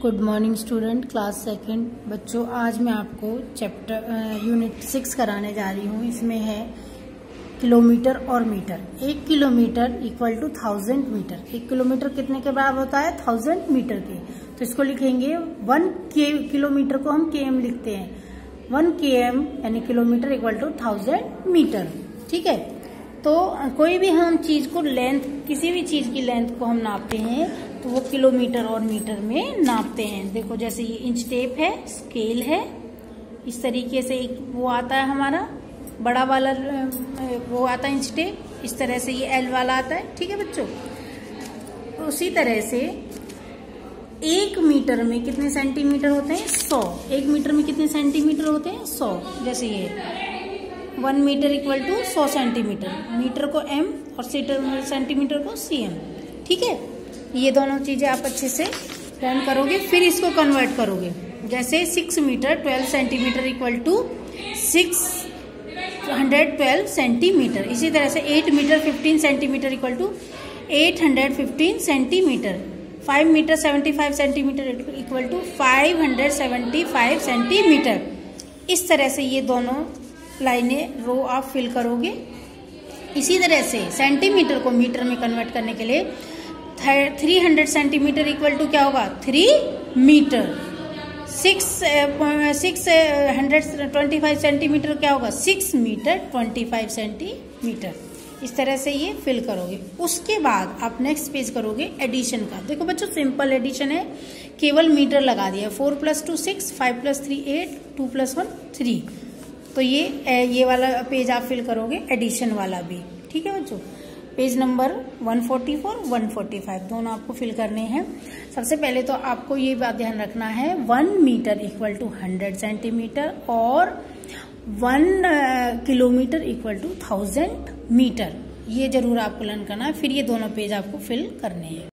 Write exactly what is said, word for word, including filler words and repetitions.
Good morning student, class second. बच्चों, आज मैं आपको चैप्टर यूनिट सिक्स कराने जा रही हूँ। इसमें है किलोमीटर और मीटर। एक kilometre equal to thousand metre. एक किलोमीटर कितने के बराबर होता है? थाउजेंड मीटर के। तो इसको लिखेंगे वन के किलोमीटर को हम के एम लिखते हैं। वन के एम यानी kilometre equal to thousand metre. ठीक है। तो कोई भी हम चीज को लेंथ, किसी भी चीज की लेंथ को हम नापते हैं तो वो किलोमीटर और मीटर में नापते हैं। देखो, जैसे ये इंच टेप है, स्केल है, इस तरीके से एक वो आता है हमारा बड़ा वाला, वो आता है इंच टेप। इस तरह से ये एल वाला आता है। ठीक है बच्चों। तो उसी तरह से एक मीटर में कितने सेंटीमीटर होते हैं? सौ। एक मीटर में कितने सेंटीमीटर होते हैं? सौ। जैसे ये वन मीटर इक्वल टू सौ सेंटीमीटर। मीटर को एम और सेंटीमीटर को सी एम। ठीक है। ये दोनों चीजें आप अच्छे से लर्न करोगे, फिर इसको कन्वर्ट करोगे। जैसे six metre twelve centimetre equal to six hundred twelve centimetre. इसी तरह से eight metre fifteen centimetre equal to eight hundred fifteen centimetre. Five metre seventy five centimetre equal to five hundred seventy five centimetre. इस तरह से ये दोनों लाइनें रो आप फिल करोगे। इसी तरह से सेंटीमीटर को मीटर में कन्वर्ट करने के लिए three hundred centimetre equal to क्या होगा? Three metre. Six six hundred twenty five centimetre क्या होगा? Six metre twenty five centimetre. इस तरह से ये फिल करोगे। उसके बाद आप नेक्स्ट पेज करोगे एडिशन का। देखो बच्चों, सिंपल एडिशन है, केवल मीटर लगा दिया। Four plus two six, five plus three eight, two plus one three. तो ये ये वाला पेज आप फिल करोगे, एडिशन वाला भी। ठीक है बच्चों। Page number one forty four, one forty five दोनों आपको फिल करने हैं। सबसे पहले तो आपको ये बात ध्यान रखना है, one metre equal to hundred centimetre और one kilometre equal to thousand metre. ये जरूर आपको लर्न करना है। फिर ये दोनों पेज आपको फिल करने हैं।